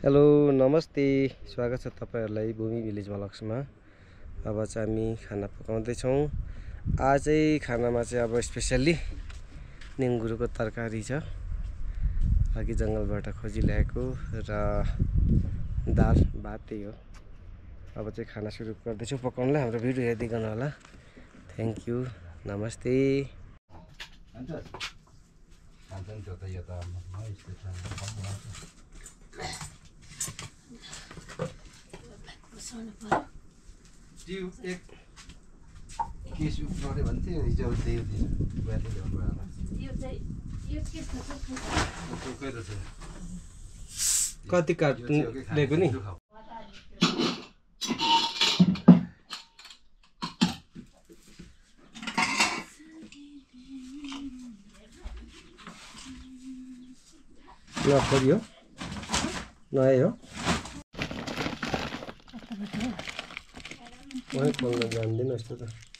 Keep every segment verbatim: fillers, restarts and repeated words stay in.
Hello नमस्ते स्वागत छ तपाईहरुलाई भूमि भिलेज भ्लग्समा। अब चाहिँ हामी खाना पकाउँदै छौं। आज चाहिँ खानामा चाहिँ अब स्पेशली निङ्गुरको तरकारी छ, अघि जंगलबाट खोजी ल्याएको र दाल भात त्यही हो। अब चाहिँ खाना सुरु गर्दै छौं पकाउनलाई। हाम्रो भिडियो हेर्दै गर्नु होला। थ्यांक यू नमस्ते। त्यो एक केस उठ्ने भन्थे हिजो त्यही हो ब्याले ल्याउनु भयो होला। यो चाहिँ यो केस छ कति काट ल्याएको नि नपरि हो नआए हो वही खोल्न जान्दिन यस्तो त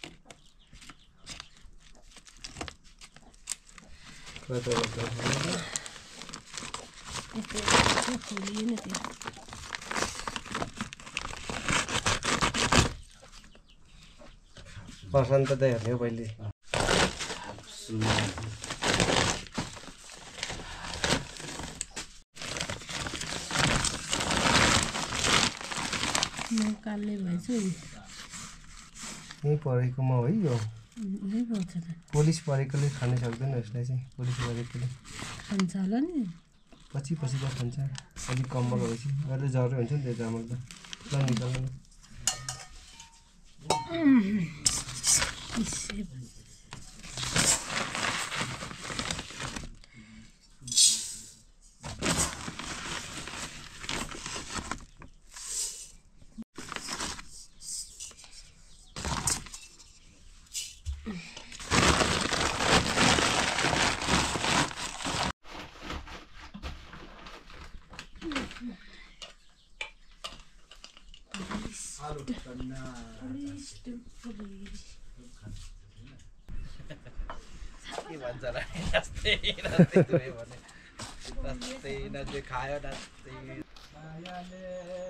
प्रशान्त त हेर्ने हो पहिले काल्ने भएछ नि यही परेकोमा है यो पुलिस परेकोले खान सक्दैन यसलाई चाहिँ। पुलिस परेकोले खान्छ होला नि पछि पछि त खान्छ। अलिक कम्मल भएपछि अहिले जरो हुन्छ नि त्यो चामल त ल निकाल्नु। के भन्छ र नाच्दै नाच्दै दुवै भने नाच्दै नाच्दै खायो नाच्दै मायाले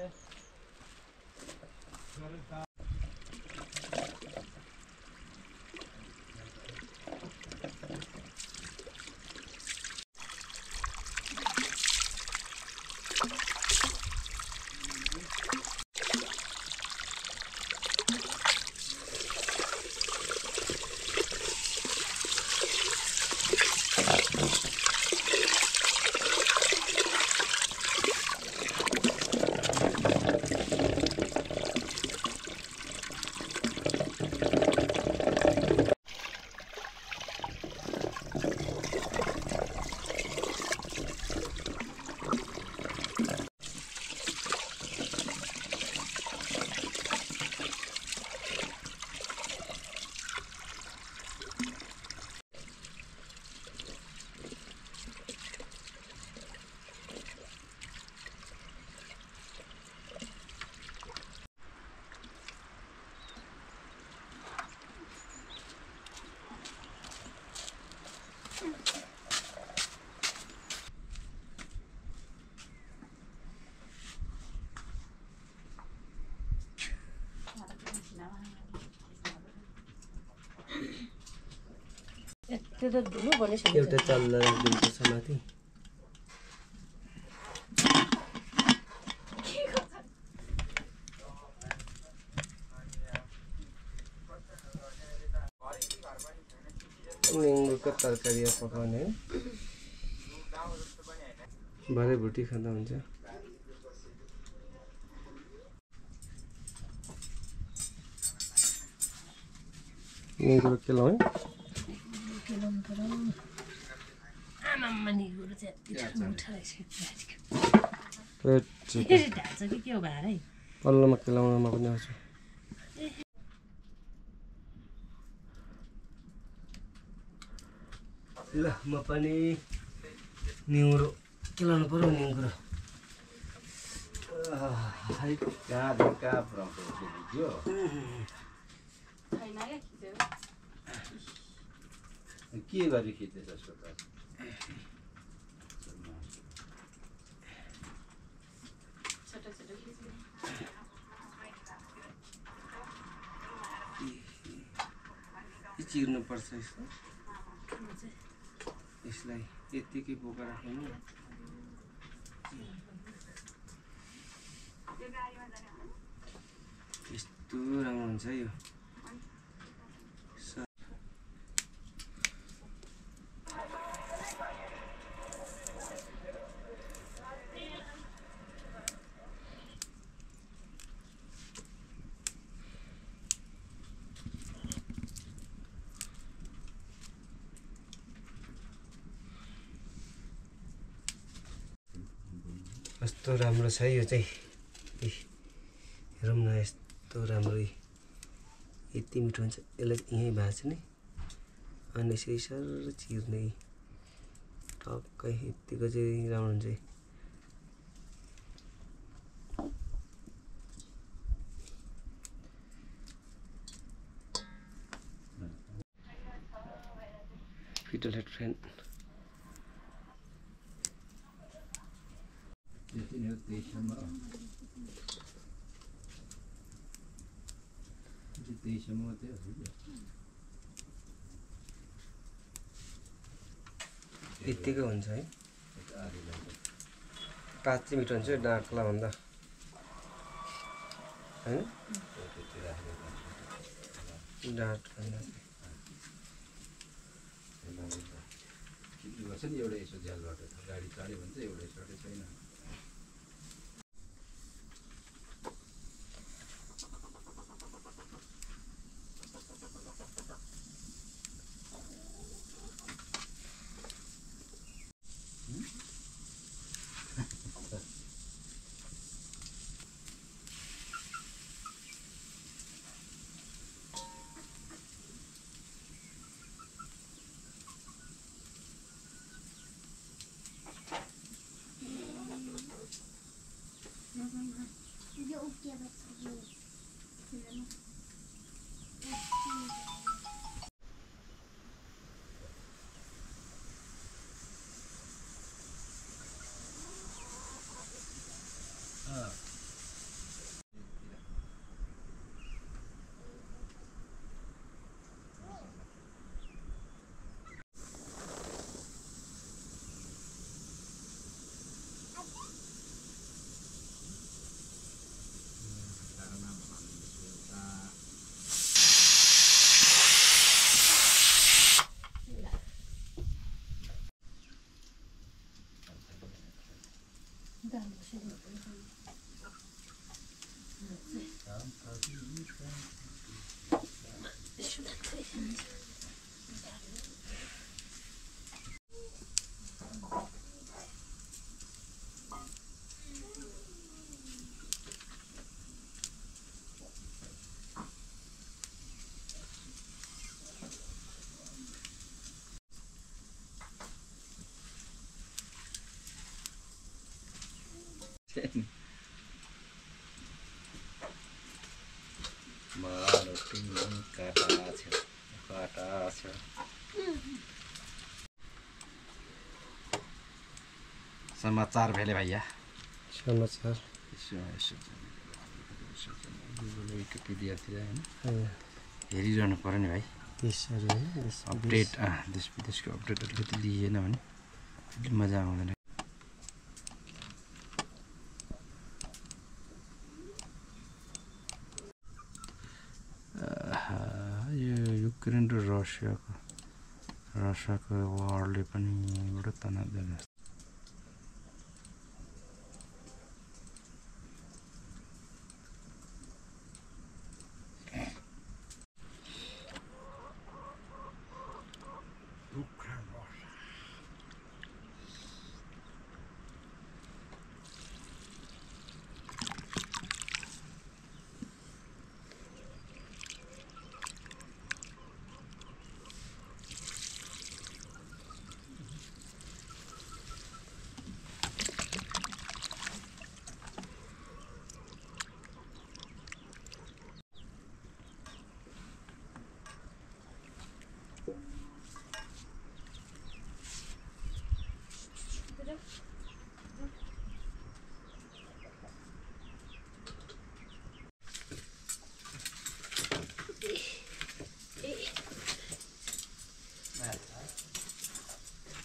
एउटा चल्ला राखिदिनु छ माथि। निङ्गुरको तरकारी पकाउने है भरे भुटी खाँदा हुन्छ। निङ्गुरो केलाउ है पल्लोमा केलाउनमा पनि आउँछ। ल म पनि निङ्गुरो केलाउनु पर्यो। निङ्गुरो के गरी खिच्दैछ यसको त यो चिर्नुपर्छ यसो यसलाई यतिकै बोका राख्नु यस्तो राम्रो हुन्छ यो कस्तो राम्रो छ यो चाहिँ हेरौँ न यस्तो राम्रो यति मिठो हुन्छ यसलाई यहीँ भाँच्छ नि अनि यसरी सर चिर्ने टक्कै यतिको चाहिँ राम्रो हुन्छ fiddlehead friend यतिकै हुन्छ है पात चाहिँ मिठो हुन्छ डाँटला भन्दा होइन डाँट भन्दा एउटा यसो झ्यालबाट गाडी चढ्यो भने चाहिँ एउटा चढे छैन समाचार भेले भैया समाचार विकिपिडियातिर होइन हेरिरहनु पर्यो नि भाइ अपडेट देश विदेशको अपडेट अलिकति लिएन भने मजा आउँदैन यो युक्रेन र रसियाको रसियाको वारले पनि एउटा तनाव दिन्छ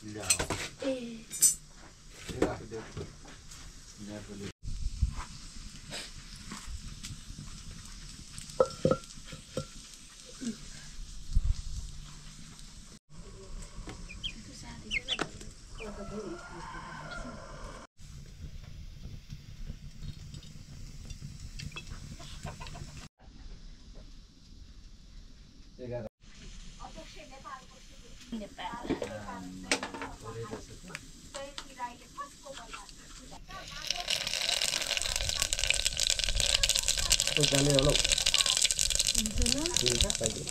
जाने होला हुन्छ पाइदियो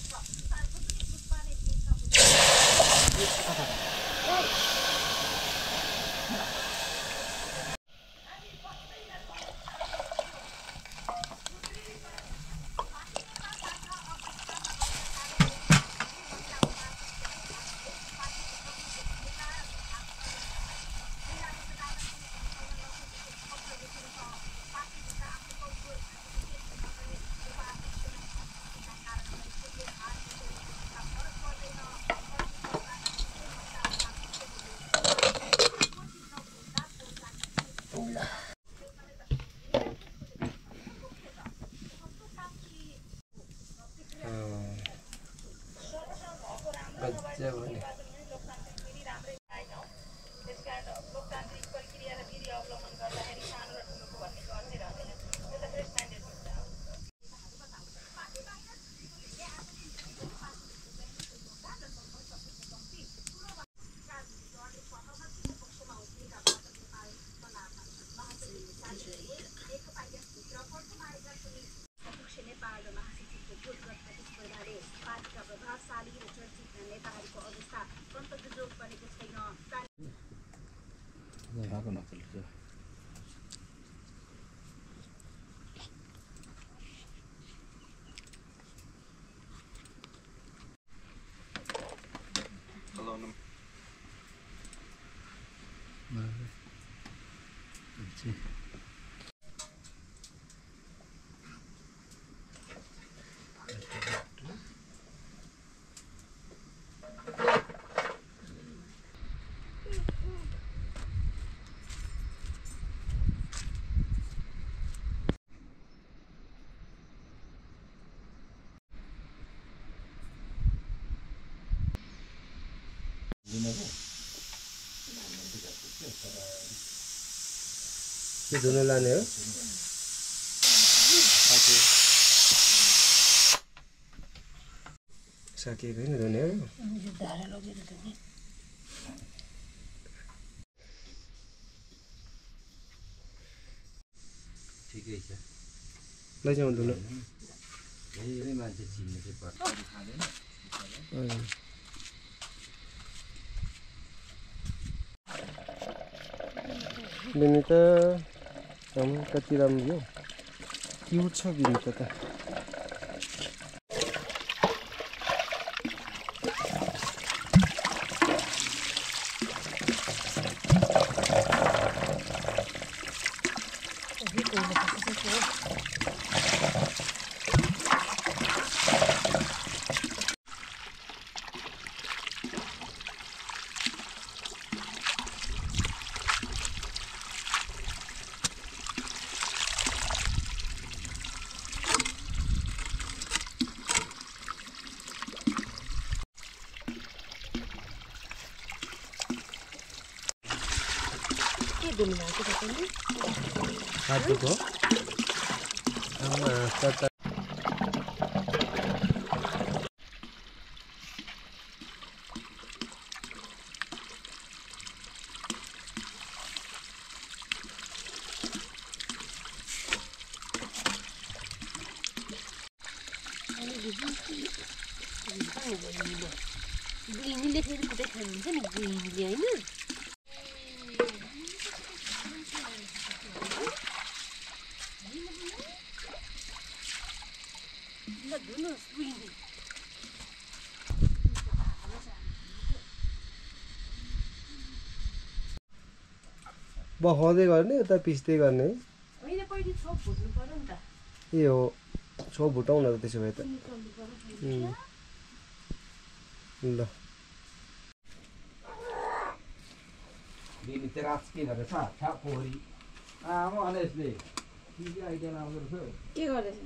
के धुन लाने हो सकिएको होइन धुने हो ठिकै छ लैजाउँ धुन धेरै मान्छे चिन्ने चाहिँ पर्छ खाँदैन बिनिता हम कति राम्रो क्युट छ बिनिता त Satu kok sama tata ini lihat ini kita kan ini gini ini बखाउँदै गर्ने उता पिस्दै गर्ने होइन पहिले छोप भुट्नु पर्यो नि त ए हो छोप भुटाउँ न त त्यसो भए त ल लिने तेरा आज के गरेछ ठ्याक पोखरी आमा अनेसले के आइडिया लाउँदो रहेछ के गर्दैछ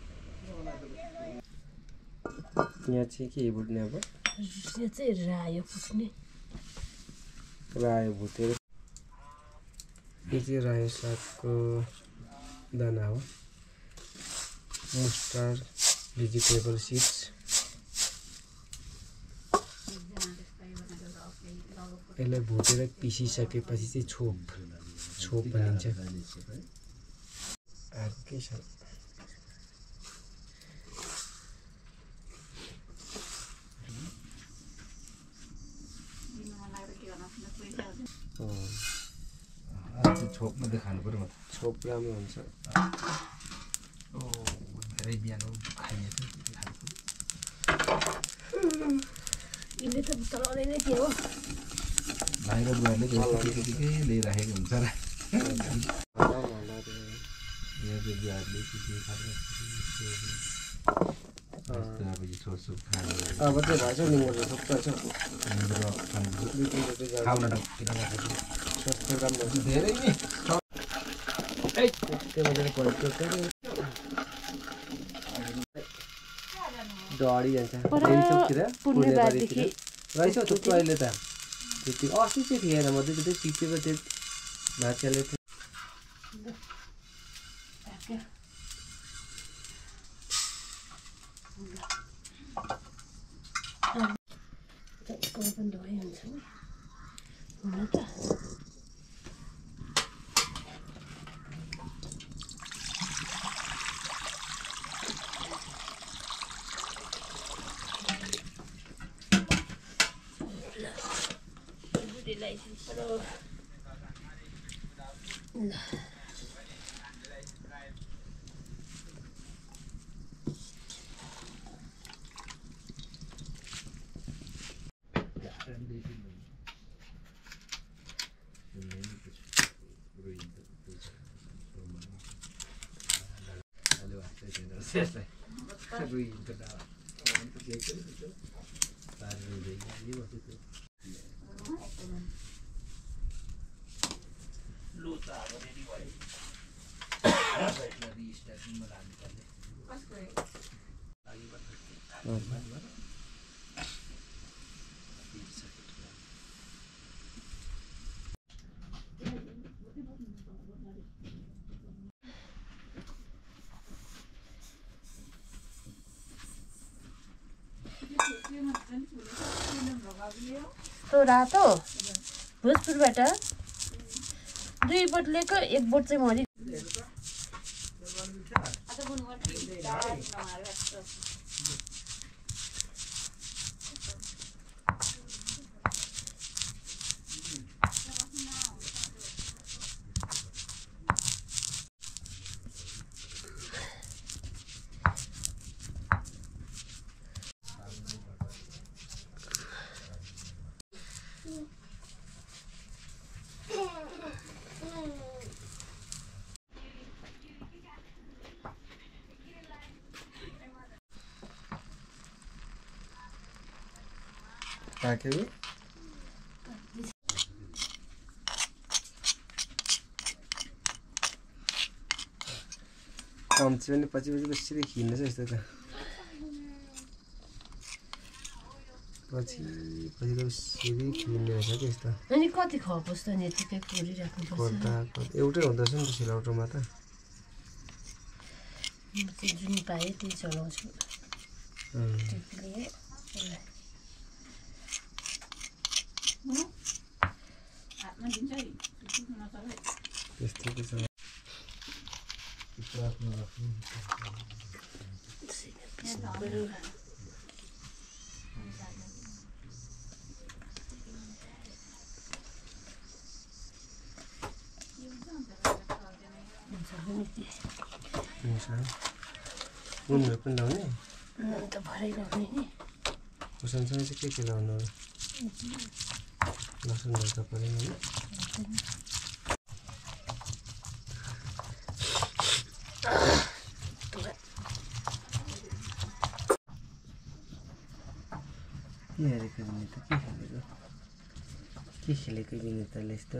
यहाँ चाहिँ के भुट्ने अब यो चाहिँ रायो फुट्ने रायो भुटेर यो चाहिँ रायो सागको दाना हो मस्टर्ड भेजिटेबल सिड्स यसलाई भुटेर पिसिसकेपछि चाहिँ छोप छोप भनिन्छ अर्कै छ आज छोपमा देखाउनु पर्यो म छोप राम्रो हुन्छ ओ धेरै बिहान खाइए यिनले त चलाउने नै के हो बाहिर गएरले त्यतिकै ल्याइराखेको हुन्छ र यहाँ चाहिँ बिहारले के खान्छ अब यो छोपसुप खानु अब चाहिँ भाइ चाहिँ निङ्गो सबै छ खाउन त सस्तो राम्रो हुन्छ धेरै नि डढी जान्छ रेन्चोकतिर पुर्णेबारीतिर रहेछ थुप्रो अहिले त त्यति अस्ति चाहिँ थिएन म चाहिँ त्यो टिपेको त्यो भाँचियाले थियो पनि धोइ हुन्छ नि हुन त तो रातो भोजपुरबाट दुई बोटलेको एक बोट चाहिँ मरि पाक्यो कम्ची पनि पछि पछि कसरी खिन्दैछ यस्तो त पछि पछि त कसरी खिन्ने रहेछ कि यस्तो अनि कति खपोस् त नि यतिकै कोरिराख्नुपर्छ एउटै हुँदैछ नि त सिलौटोमा त जुन पाएँ त्यही चलाउँछु त्यस्तो के छ नुनहरू पनि लाउने नुन त भरै लाउने नि खुर्सानीसँग चाहिँ के के लाउनु लसुनहरू त परेन नि के हेरेको नि त के खानेको के खेलेको विनिताले यस्तो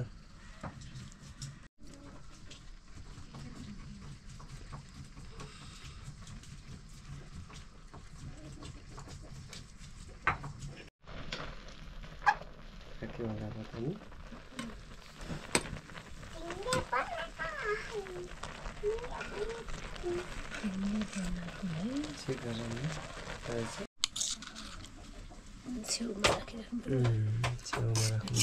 के होला पता नि चेक गरौँ छेउमा राखिराख्नु छेउमा राख्नु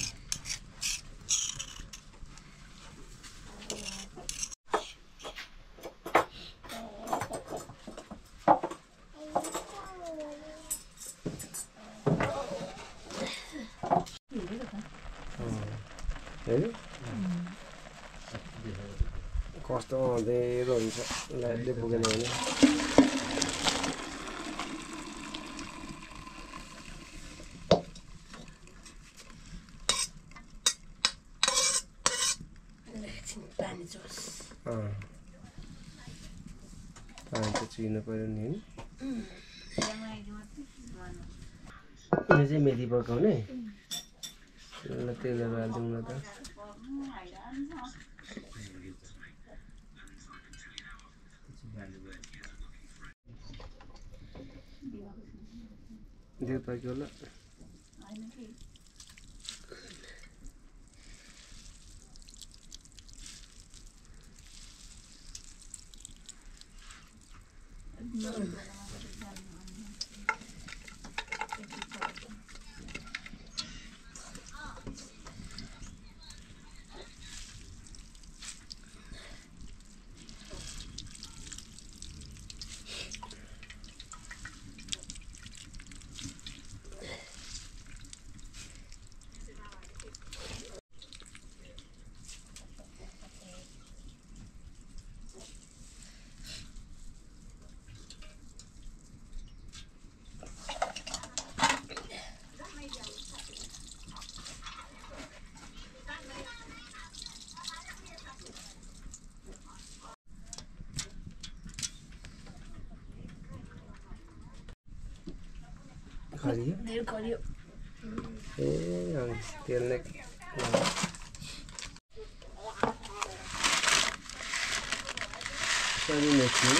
कस्तो अँधेरो हुन्छ लाइटले पुगेन भने पानी जोस पानी त चुहिनु पर्यो नि होइन यो चाहिँ मेथी पकाउने ल तेलहरू हालिदिउँ न त देऊ पाक्यो होला खरियो धेर खरियो ए अँ तेल नै सरी मेथी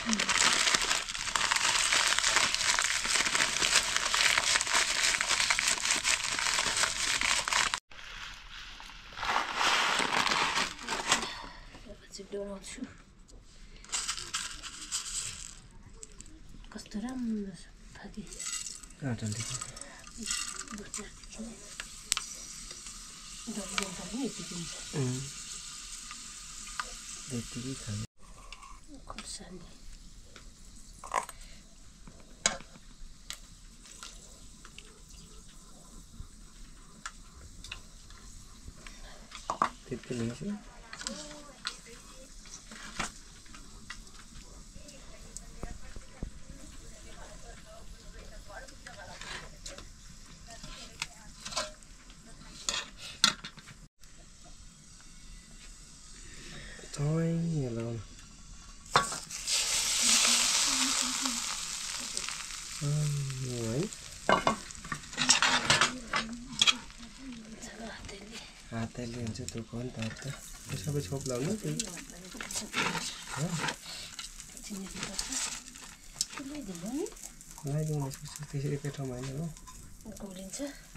पछि डोराउँछु कस्तो राम्रो छ फाकी काटले यतिकै खानु खुर्सानी त्यति लिन्छु Toing alone. हातले हुन्छ त्यो कन त त सबै छोप लाउनु त्यही लगाइदिउँ त्यसरी एकै ठाउँमा होइन हो गोलिन्छ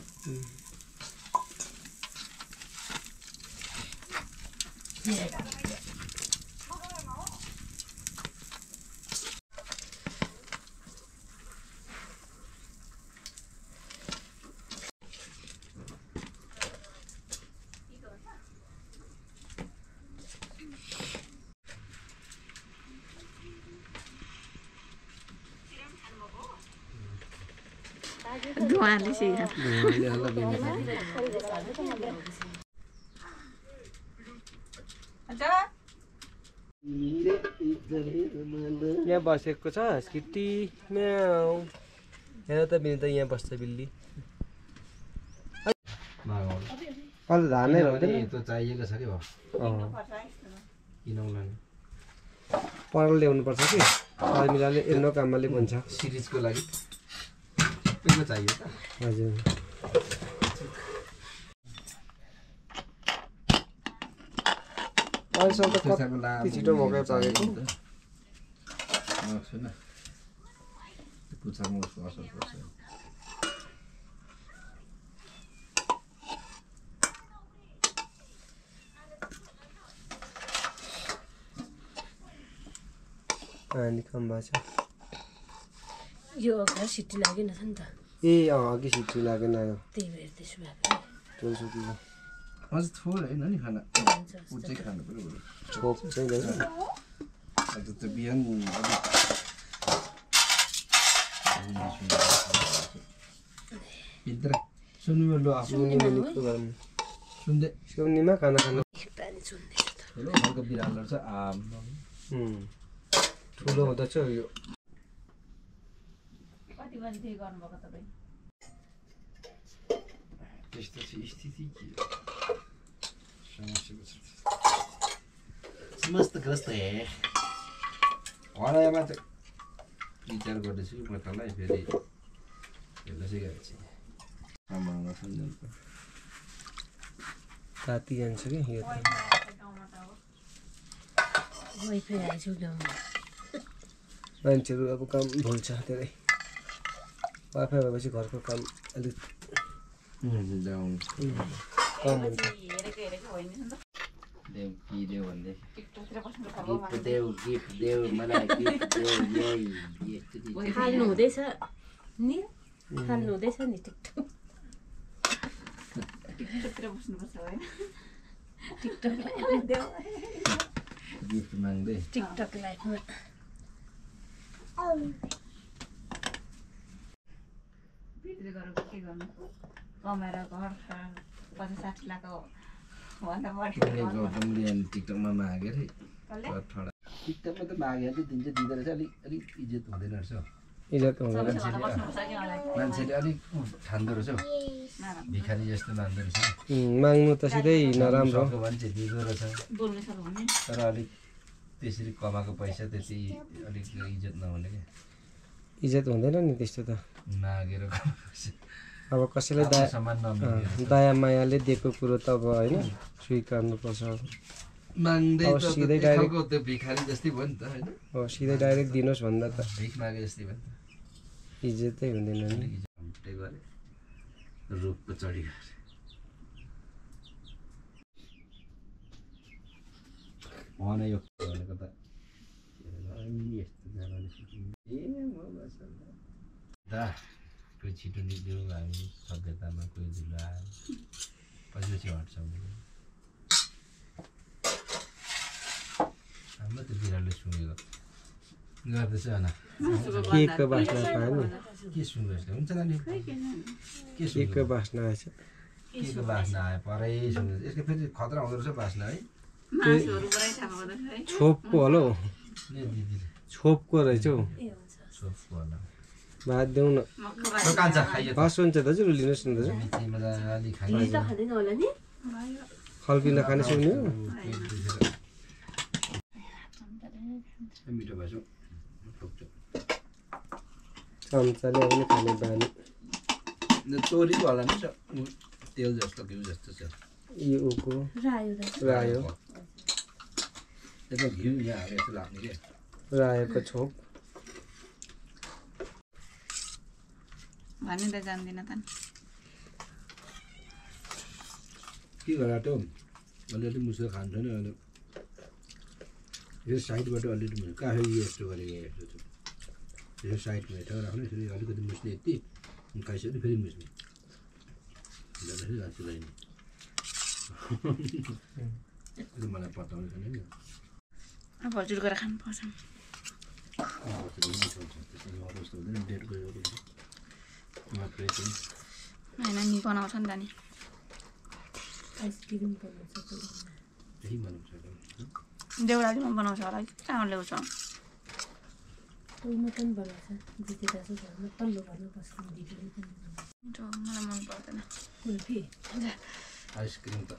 धुवाले सिका धुवाले होला बिना यहाँ बसेको छ स्किटी म्याउ हेर त बिना त यहाँ बस्छ बिल्ली अहिले धान नै हो त्यो चाहिएको छ कि भयो किनौला परल ल्याउनु पर्छ कि शर्मिलाले एन्नो कामले भन्छ सिरिजको लागि चाहियो त हजुर अहिलेसम्म त कति छिटो मकै पाकेको छैन पुच्छामा उसको असर पर्छ पानी कम भएको छ यो अगाडि सिटी लागेन छ नि त ए अँ अघि सिटी लागेन यो त्यही भएर त्यसो भएको चुलसुकीको अझ थोरै होइन नि खाना ऊ चाहिँ खानु पऱ्यो छोप चाहिँ रहेछ आज त बिहान अलिक भित्र सुन्नु लो आफ्नो सुन्निको गर्नु सुन्दै सुन्नीमा खाना खानु पानी चुन्दैछ त हेलो हल्का बिरालो छ आम ठुलो हुँदा चाहिँ यो कति बजी गर्नुभएको तपाईँ त्यस्तो चाहिँ स्थिति के समस्या छ मस्त ग्रस्त हे हराएमा चाहिँ विचार गर्दैछु म तँलाई फेरि हेर्दै चाहिँ गएको छु आमामा सम्झन्छु ताती जान्छ कि यो त वाइफाई आइसक्यो गाउँमा मान्छेहरू अब काम भुल्छ धेरै वाइफाई भएपछि घरको काम अलिक जाउँ कम हुन्छ हेरेको हेरेको होइन नि त देऊ कि देऊ भन्दै टिकटकतिर बस्नु गिफ्ट देऊ गिफ्ट देऊ मलाई गिफ्ट देऊ यही यस्तो खाल्नु हुँदैछ नि खाल्नु हुँदैछ नि टिकटक टिकटकतिर बस्नुपर्छ होइन टिकटक गिफ्ट माग्दै टिकटक लाइफमा भित्र गएर के गर्नु कमाएर घर पचास साठी लाख भन्दा बढी गौतमले अनि टिकटकमा माग्यो अरे टिकटकमा त माग्यो भने चाहिँ दिन्छ दिँदो रहेछ अलिक अलिक इज्जत हुँदैन रहेछ इज्जत हुँदैन मान्छेले अलिक ठान्दो रहेछ हौ भिखारी जस्तो मान्दो रहेछ माग्नु त सिधै नराम्रो सक्यो भने चाहिँ दिँदो रहेछ बोल्नु सक्यो भने तर अलिक त्यसरी कमाएको पैसा त्यति अलिक इज्जत नहुने क्या इज्जत हुँदैन नि त्यस्तो त मागेर अब कसैलाई दया सामान नमिलेर दया मायाले दिएको कुरो त अब होइन स्वीकार्नुपर्छ माग्दै अब त सिधै एक डाइरेक्ट खालको त्यो भिखारी जस्तै भयो नि त होइन हो सिधै डाइरेक्ट दिनुहोस् भन्दा त भिख मागे जस्तै भयो नि त इज्जतै हुँदैन नि अलिक इज्जत त्यही गरे रुखको चढी भन यो भनेको त यस्तो ए म दा कोही छिटो निक्ल्यो हामी सभ्यतामा कोही ढिलो आयो पछि पछि हट्छ हाम्रो त बिरालोले सुँगेको गर्दैछ होइन केकको बास्ना पायो नि के सुँगेको हुन्छ नानी के केकको सुँगेको बास्ना आएछ केको बास्ना आयो परै सुँगेको यसको फेरि खतरा हुँदो रहेछ बास्ना है मासुहरू पुरै थाहा हुँदैन है छोपको होला हौ ले दिदी छोपको रहेछ हौ सोफको होला भात देऊ न कान्छ खाइयो हस् हुन्छ दाजु लिनुहोस् न दाजु मिठी मजाले त खाइयो खाँदैन होला नि खल्पिन खाने सुन्नु मिठो भएछ चम्चाले पनि खाने बानी तोरीको होला नि तेल जस्तो घिउ जस्तो छ यो उको रायो रायो त्यसमा घिउ यहाँ हाले जस्तो लाग्ने क्या रायोको छोप भन्नु त जान्दिनँ त के गरा त अलिअलि मुसो खान्छ नि अहिले यो साइडबाट अलिअलि मुसो कहाँ यस्तो गरेको यस्तो छ यो साइडमा हेरेर राख्ने फेरि अलिकति मुस्ने यति खाइसक्यो फेरि मुस्ने जाँदाखेरि जान्छु नि मलाई पत्ताउने छैन नि अब हजुर गरेर खानुपर्छ होइन नि बनाउँछ नि त नि आइसक्रिम बनाउँछ त्यही बनाउँछ देउराली पनि बनाउँछ होला कहाँ ल्याउँछ कोही मटन बनाउँछ दिदी दाजु घरमा तल्लो घरमा बस्नु दिदीले पनि मलाई मन पर्दैन कुल्फी आइसक्रिम त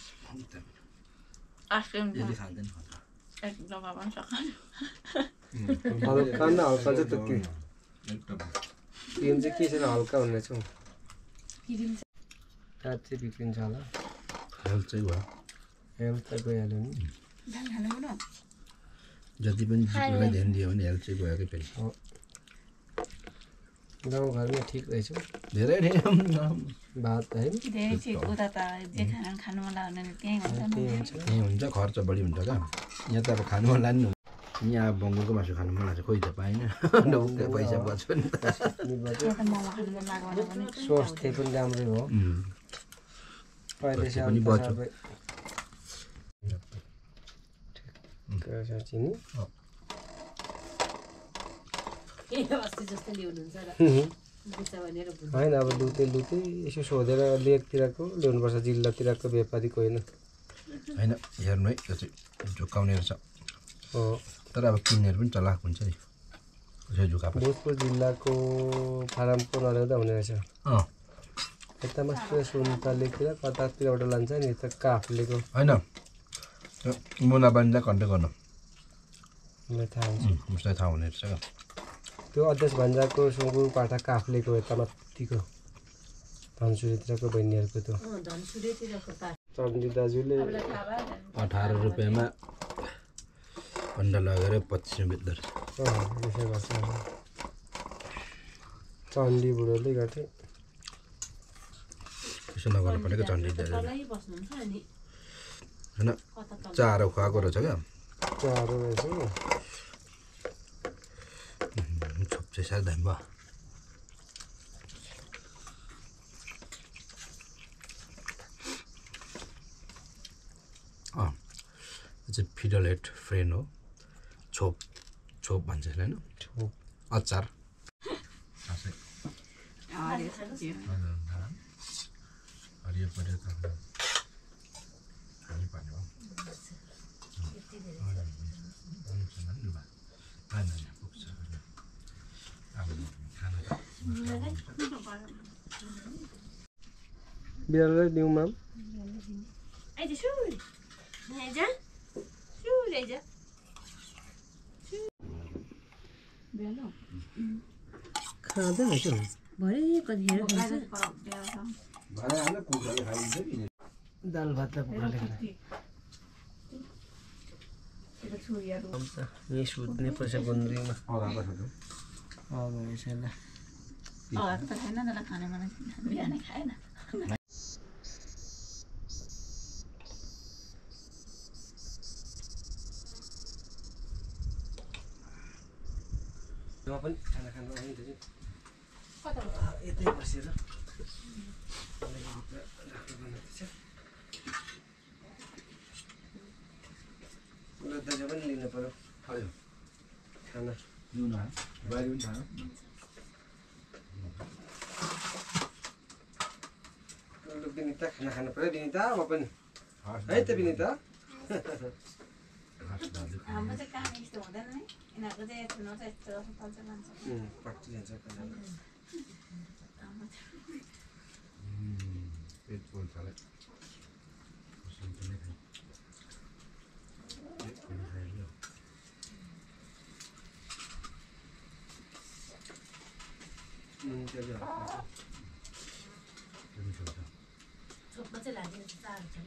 आइसक्रिम यसले खाँदैन एक जग्गा पनि सक्छ हल्का न हल्का चाहिँ त त्यो एकदम क्रिम चाहिँ के छैन हल्का हुने छ क्रिम काठ चाहिँ बिग्रिन्छ होला हेल्थ चाहिँ भयो हेल्थ त गइहाल्यो नि दाल खानु पर्यो जति पनि जिउलाई ध्यान दियो भने हेल्थ चाहिँ गएकै फेरि गाउँघरमा ठिक रहेछ धेरै नै भात होइन धेरै चाहिँ उता त जे खाना खानु मन लाग्यो भने त्यहीँ हुन्छ नि त्यहीँ हुन्छ खर्च बढी हुन्छ क्या यहाँ त अब खानु मन लाग्ने यहाँ बङ्गुरको मासु खानु मन लाग्छ खोइ त पाइनँ ढुक्कै पैसा बच्यो नि त मोमो खानु मन लाग्यो भने पनि स्वास्थ्य पनि राम्रै हो पैसा पनि बच्यो चिनी होइन अब लुते लुते यसो सोधेर लेकतिरको ल्याउनुपर्छ जिल्लातिरको व्यापारीको होइन होइन हेर्नु है त्यो चाहिँ झुक्काउने रहेछ हो तर अब किन्नेहरू पनि चलाक हुन्छ नि यसो झुक्का भोजपुर जिल्लाको फारमको नल्याउँदा हुने रहेछ अँ यता मात्र सुन्तलेतिर कतातिरबाट लान्छ नि यता काफलेको होइन त्यो मुना बानीलाई कन्ट्याक्ट गर्नु मलाई थाहा हुन्छ उसलाई थाहा हुने रहेछ क्या त्यो अध्यक्ष भन्जाको सुँगुर पाठा काफलेको यता माथिको धनसुरीतिरको बहिनीहरूको त्यो चन्दी दाजुले अठार रुपियाँमा अन्डा लगेर पच्चिसमा बेच्दो रहेछ त्यसै गर्छ चन्दी बुढोले गर्थे त्यसो नगर्नु परेको चन्डी दाजु होइन चारो खुवाएको रहेछ क्या चारो रहेछ छोप्चे साह्रै दामी भयो अँ यो चाहिँ फिडलहेड फ्रेन्ड हो छोप छोप भन्छ यसलाई होइन छोप अचार खासै हरियो पऱ्यो खानु पर्ने हो बिहारलाई दिउँ माम खाँदै रहेछ दाल भात त कुखुराले यहीँ सुत्ने पैसा गुन्द्रीमा पनि खाना खानु आइन्छ यतै बसेर दाजु पनि लिनु पर्यो खाना विनिता खाना खानु पर्यो विनिता अब पनि है त विनिता हाम्रो चाहिँ काम यस्तो हुँदैन है यिनीहरूको चाहिँ ठुलो चाहिँ यस्तो फल्छ मान्छ पट्टी जान्छ पेट पोल्छ होला छोप्न चाहिँ लाग्यो चार छ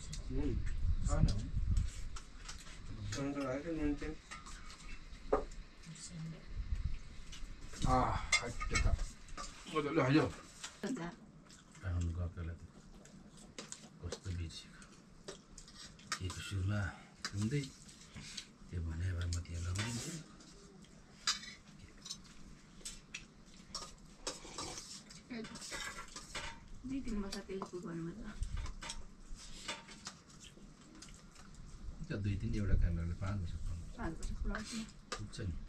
मजाले हाल्यो कस्तो बिर्सेको केको सुरुमा हुँदै त्यो भने भए म त्यहाँ लगाइदिन्छु दुई तिन वर्ष तेल पुग्नु दुई तिन एउटा क्यामेराले पाँच वर्ष पाँच वर्ष पुऱ्याउँछ पुग्छ नि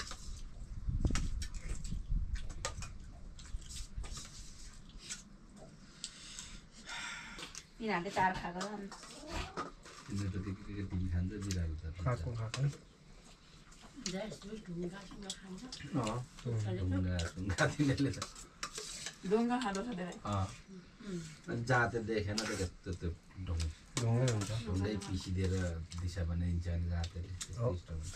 यिनीहरूले चार खाएको तिनीहरू त के के टिभी खान्छ बिरालो त खाएको खाएको ढुङ्गा सुङ्गा तिनीहरूले त ढुङ्गा खाँदो छ धेरै जाते देखेन त त्यो त्यो ढुङ्गा ढुङ्गै हुन्छ ढुङ्गै पिसिदिएर दिशा बनाइदिन्छ अनि जातेले सिस्टम हुन्छ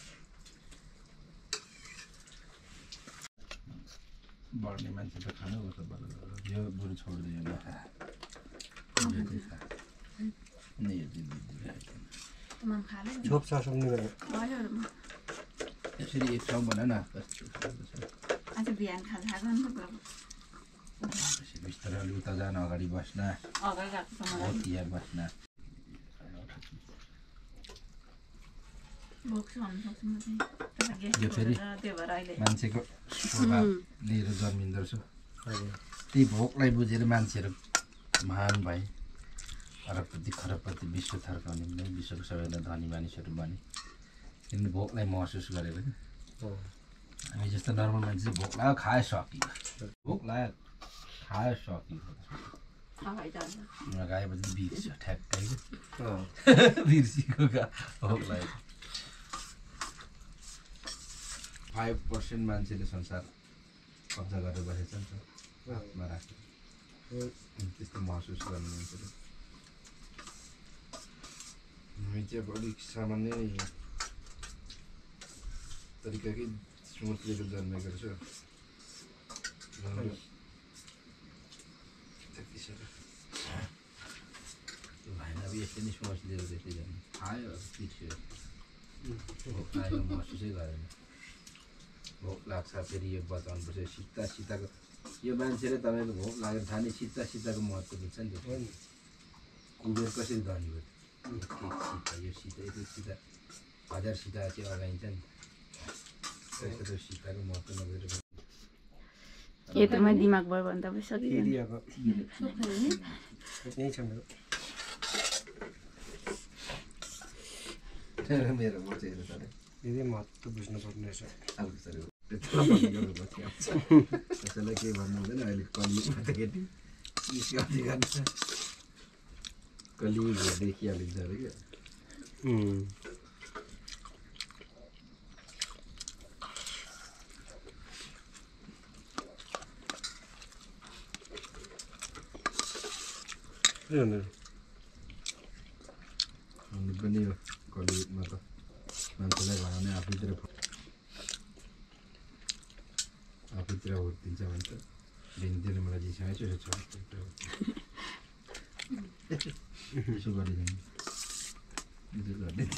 बढ्ने मान्छे त खानु पर्छ बल्ल यो बरु छोडिदियो नखा खाले छोप छ सुन्नु भयो यसरी एक ठाउँ भन न आज बिहान खाजा खाएको नि त बिस्तारै अलि उता जान अगाडि बस्न अगाडि राख्छु मलाई तिहार बस्न भोक सहन सक्छु म चाहिँ तर ग्यास यो फेरि त्यो भएर अहिले मान्छेको स्वभाव लिएर जन्मिँदो रहेछ त्यही भोकलाई बुझेर मान्छेहरू महान भए अरबपति खरबपति विश्व थर्काउने पनि विश्वको सबैभन्दा धनी मानिसहरू बने किनभने भोकलाई महसुस गरेर हामी जस्तो नर्मल मान्छे चाहिँ भोक लाग्यो खायो सकियो भोक लाग्यो खायो सकियो गएपछि बिर्स्यो ठ्याक्कै बिर्सिएको भोक लाग्यो फाइभ पर्सेन्ट मान्छेले संसार कब्जा गरेर बसेको छ नि त हातमा राखेर त्यस्तो महसुस गर्ने मान्छेले हामी चाहिँ अब अलिक सामान्य तरिकाकै सोच लिएर जन्मेको रहेछ त्यति साह्रो त्यो भएन अब यस्तै नै सोच लिएर त्यस्तै जन्मे खायो अब पिर्स्यो भोक लागेको महसुसै गरेन भोक लाग्छ फेरि यो बचाउनुपर्छ सिता सिताको यो मान्छेले तपाईँको भोक लागेर खाने सिता सिताको महत्त्व बुझ्छ नि त कुबेर कसरी धनी भयो सिता यो सिता यति सिता हजार सिता चाहिँ अगाइन्छ नि त्यस्तो त्यो सिताको महत्त्व नबुझेर खेतमा दिमाग भयो भने त सकियो फेरि अब यही छ मेरो मेरो म चाहिँ हेर्नु तर धेरै महत्त्व बुझ्नुपर्ने रहेछ कसैलाई केही भन्नु हुँदैन अहिले कलियुगमा त केटी निस्कि गर्छ कलियुग देखिहालिन्छ अरे क्या हुनु पनि हो कलियुगमा त मान्छेलाई भनाउने आफैतिर आफैतिर हुर्किन्छ भन्छ बेनीतिर मलाई जिसँग चाहिँ यसो छ यसो गरिदिनु यसो गरिदिन्छ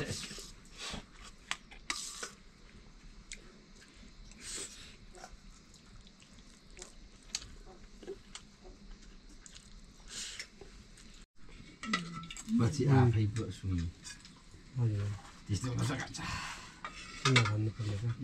पछि आफै सुन्नु हजुर त्यस्तो हुन सक्छ किन भन्नुपर्ने त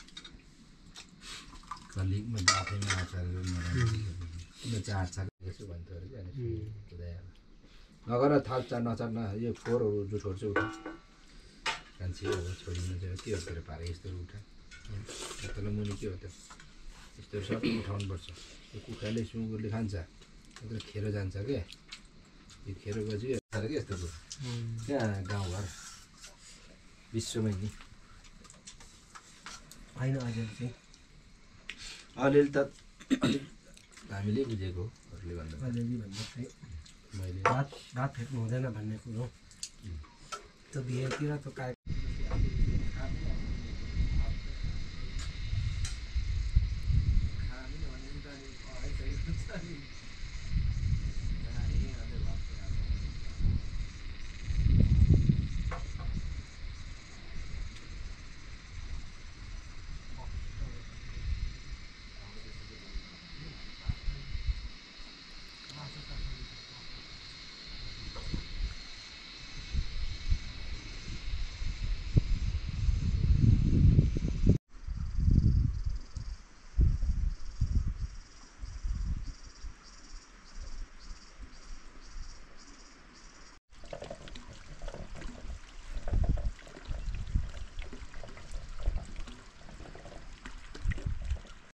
कलिगमा आफैमा आचार गर्नु चाहन्छ यसो भन्थ्यो अरे कि अनि नगर थाल्छ नचाल्न यो फोहोरहरू जो छोड्छ उठा कान्छी अब छोडिनु चाहिँ के हो तेरो पारा यस्तोहरू उठा तल मुनि के हो त यस्तोहरू सबै उठाउनुपर्छ यो कुखुराले सुँगुरले खान्छ अन्त खेरो जान्छ क्या यो खेरो गएपछि अरे क्या यस्तो कुरो त्यहाँ गाउँघर विश्वमै नि होइन अझै चाहिँ अलिअलि त अलिक हामीले बुझेको अरूले भन्दा अलिअलि भन्दा चाहिँ मैले भात भात फेक्नु हुँदैन भन्ने कुरो त्यो बिहेतिर त्यो काय